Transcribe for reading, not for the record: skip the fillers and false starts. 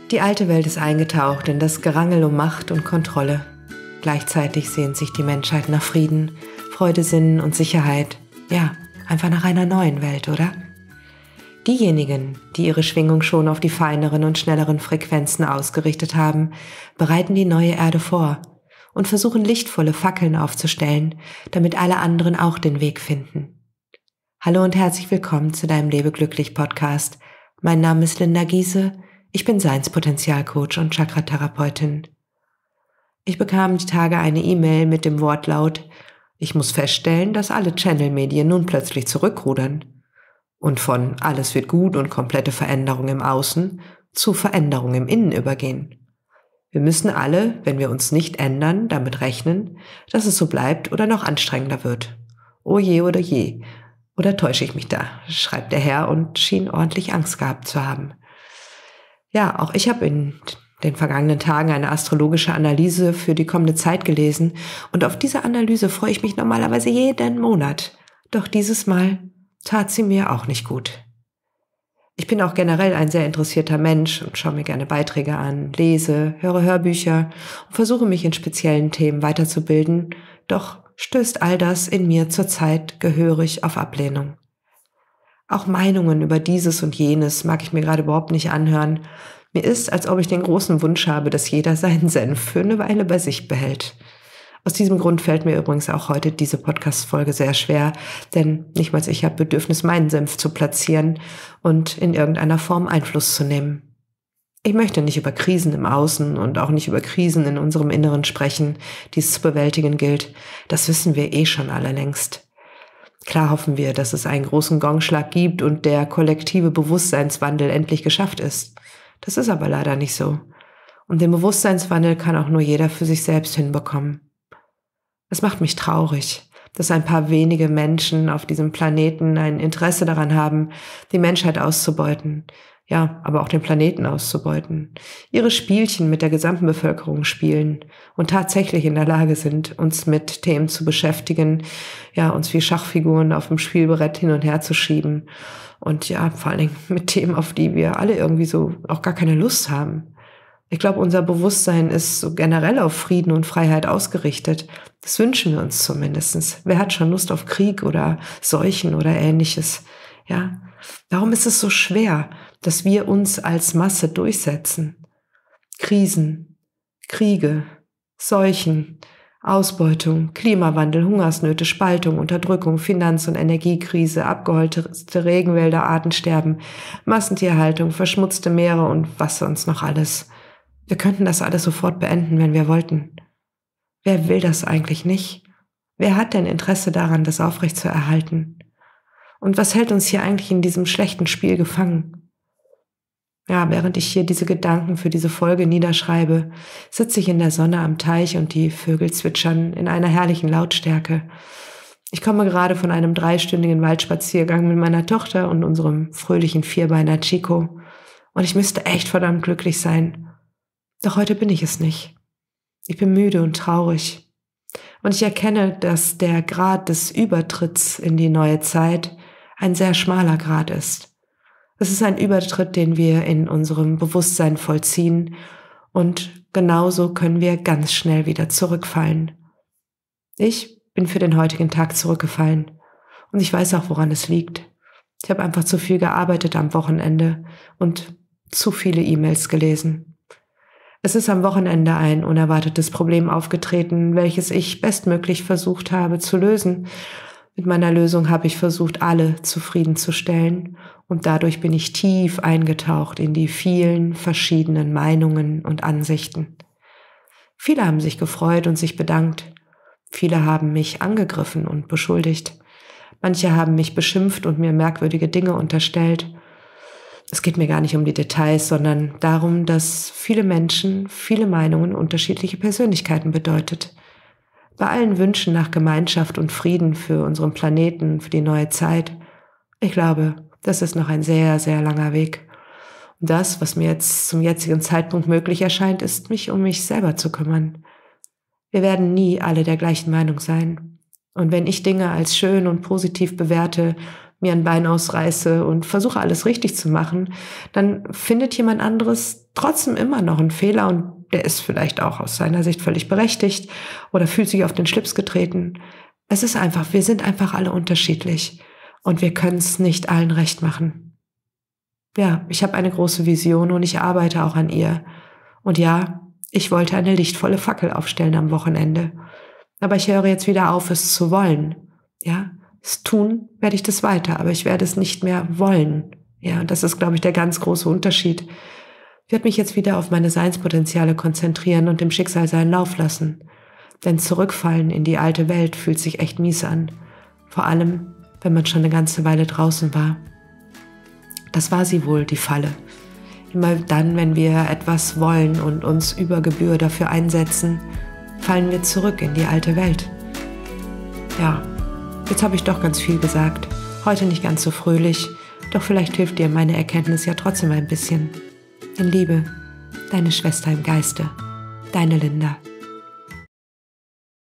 Die alte Welt ist eingetaucht in das Gerangel um Macht und Kontrolle. Gleichzeitig sehnt sich die Menschheit nach Frieden, Freude, Sinn und Sicherheit. Ja, einfach nach einer neuen Welt, oder? Diejenigen, die ihre Schwingung schon auf die feineren und schnelleren Frequenzen ausgerichtet haben, bereiten die neue Erde vor und versuchen lichtvolle Fackeln aufzustellen, damit alle anderen auch den Weg finden. Hallo und herzlich willkommen zu deinem Lebe-glücklich-Podcast. Mein Name ist Linda Giese, ich bin Seinspotenzialcoach und Chakra-Therapeutin. Ich bekam die Tage eine E-Mail mit dem Wortlaut: Ich muss feststellen, dass alle Channel-Medien nun plötzlich zurückrudern und von alles wird gut und komplette Veränderung im Außen zu Veränderung im Innen übergehen. Wir müssen alle, wenn wir uns nicht ändern, damit rechnen, dass es so bleibt oder noch anstrengender wird. Oh je oder je. Oder täusche ich mich da, schreibt der Herr und schien ordentlich Angst gehabt zu haben. Ja, auch ich habe in den vergangenen Tagen eine astrologische Analyse für die kommende Zeit gelesen und auf diese Analyse freue ich mich normalerweise jeden Monat. Doch dieses Mal tat sie mir auch nicht gut. Ich bin auch generell ein sehr interessierter Mensch und schaue mir gerne Beiträge an, lese, höre Hörbücher und versuche mich in speziellen Themen weiterzubilden, doch stößt all das in mir zurzeit gehörig auf Ablehnung. Auch Meinungen über dieses und jenes mag ich mir gerade überhaupt nicht anhören. Mir ist, als ob ich den großen Wunsch habe, dass jeder seinen Senf für eine Weile bei sich behält. Aus diesem Grund fällt mir übrigens auch heute diese Podcast-Folge sehr schwer, denn nicht mal ich habe Bedürfnis, meinen Senf zu platzieren und in irgendeiner Form Einfluss zu nehmen. Ich möchte nicht über Krisen im Außen und auch nicht über Krisen in unserem Inneren sprechen, die es zu bewältigen gilt. Das wissen wir eh schon alle längst. Klar hoffen wir, dass es einen großen Gongschlag gibt und der kollektive Bewusstseinswandel endlich geschafft ist. Das ist aber leider nicht so. Und den Bewusstseinswandel kann auch nur jeder für sich selbst hinbekommen. Es macht mich traurig, dass ein paar wenige Menschen auf diesem Planeten ein Interesse daran haben, die Menschheit auszubeuten. Ja, aber auch den Planeten auszubeuten. Ihre Spielchen mit der gesamten Bevölkerung spielen und tatsächlich in der Lage sind, uns mit Themen zu beschäftigen, ja, uns wie Schachfiguren auf dem Spielbrett hin und her zu schieben und ja, vor allen Dingen mit Themen, auf die wir alle irgendwie so auch gar keine Lust haben. Ich glaube, unser Bewusstsein ist so generell auf Frieden und Freiheit ausgerichtet. Das wünschen wir uns zumindest. Wer hat schon Lust auf Krieg oder Seuchen oder Ähnliches? Ja, warum ist es so schwer, dass wir uns als Masse durchsetzen? Krisen, Kriege, Seuchen, Ausbeutung, Klimawandel, Hungersnöte, Spaltung, Unterdrückung, Finanz- und Energiekrise, abgeholzte Regenwälder, Artensterben, Massentierhaltung, verschmutzte Meere und was sonst noch alles. Wir könnten das alles sofort beenden, wenn wir wollten. Wer will das eigentlich nicht? Wer hat denn Interesse daran, das aufrechtzuerhalten? Und was hält uns hier eigentlich in diesem schlechten Spiel gefangen? Ja, während ich hier diese Gedanken für diese Folge niederschreibe, sitze ich in der Sonne am Teich und die Vögel zwitschern in einer herrlichen Lautstärke. Ich komme gerade von einem 3-stündigen Waldspaziergang mit meiner Tochter und unserem fröhlichen Vierbeiner Chico und ich müsste echt verdammt glücklich sein. Doch heute bin ich es nicht. Ich bin müde und traurig. Und ich erkenne, dass der Grad des Übertritts in die neue Zeit ein sehr schmaler Grad ist. Es ist ein Übertritt, den wir in unserem Bewusstsein vollziehen und genauso können wir ganz schnell wieder zurückfallen. Ich bin für den heutigen Tag zurückgefallen und ich weiß auch, woran es liegt. Ich habe einfach zu viel gearbeitet am Wochenende und zu viele E-Mails gelesen. Es ist am Wochenende ein unerwartetes Problem aufgetreten, welches ich bestmöglich versucht habe zu lösen. Mit meiner Lösung habe ich versucht, alle zufriedenzustellen und dadurch bin ich tief eingetaucht in die vielen verschiedenen Meinungen und Ansichten. Viele haben sich gefreut und sich bedankt. Viele haben mich angegriffen und beschuldigt. Manche haben mich beschimpft und mir merkwürdige Dinge unterstellt. Es geht mir gar nicht um die Details, sondern darum, dass viele Menschen, viele Meinungen, unterschiedliche Persönlichkeiten bedeutet. Bei allen Wünschen nach Gemeinschaft und Frieden für unseren Planeten, für die neue Zeit, ich glaube, das ist noch ein sehr, sehr langer Weg. Und das, was mir jetzt zum jetzigen Zeitpunkt möglich erscheint, ist, mich um mich selber zu kümmern. Wir werden nie alle der gleichen Meinung sein. Und wenn ich Dinge als schön und positiv bewerte, mir ein Bein ausreiße und versuche alles richtig zu machen, dann findet jemand anderes trotzdem immer noch einen Fehler und der ist vielleicht auch aus seiner Sicht völlig berechtigt oder fühlt sich auf den Schlips getreten. Es ist einfach, wir sind einfach alle unterschiedlich und wir können es nicht allen recht machen. Ja, ich habe eine große Vision und ich arbeite auch an ihr. Und ja, ich wollte eine lichtvolle Fackel aufstellen am Wochenende. Aber ich höre jetzt wieder auf, es zu wollen. Ja, es tun werde ich das weiter, aber ich werde es nicht mehr wollen. Ja, und das ist, glaube ich, der ganz große Unterschied. Ich werde mich jetzt wieder auf meine Seinspotenziale konzentrieren und dem Schicksal seinen Lauf lassen. Denn zurückfallen in die alte Welt fühlt sich echt mies an. Vor allem, wenn man schon eine ganze Weile draußen war. Das war sie wohl, die Falle. Immer dann, wenn wir etwas wollen und uns über Gebühr dafür einsetzen, fallen wir zurück in die alte Welt. Ja, jetzt habe ich doch ganz viel gesagt. Heute nicht ganz so fröhlich, doch vielleicht hilft dir meine Erkenntnis ja trotzdem ein bisschen. In Liebe, deine Schwester im Geiste, deine Linda.